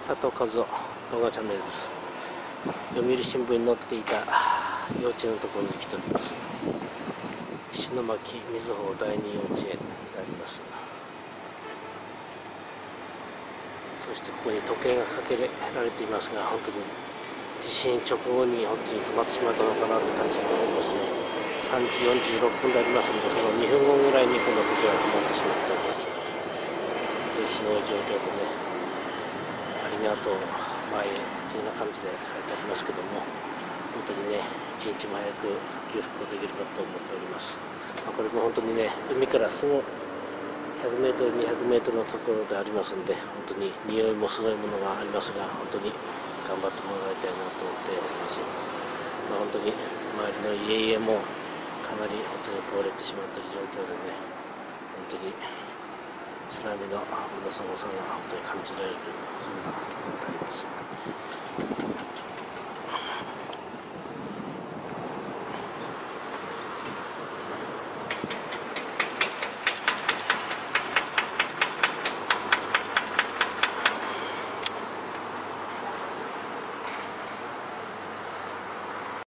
佐藤和夫動画チャンネルです。読売新聞に載っていた幼稚園のところに来ております。石巻瑞穂第二幼稚園であります。そしてここに時計がかけられていますが、本当に地震直後に本当に止まってしまったのかなって感じておりますね。3時46分でありますので、その2分後ぐらいにこの時計が止まってしまっております。本当にすごい状況でね、ありがとう前というような感じで書いてありますけども、本当にね、一日も早く復旧復興できればと思っております。これも本当にね、海からすぐ100メートル、200メートルのところでありますので、本当に匂いもすごいものがありますが、本当に頑張ってもらいたいなと思っております。本当に周りの家々もかなり本当に壊れてしまっている状況でね、本当に津波のものすごさが本当に感じられる、そんなところであります。